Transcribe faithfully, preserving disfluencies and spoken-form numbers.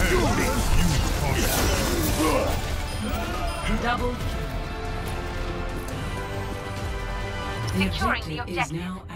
Double. The Securing the objective is objective. now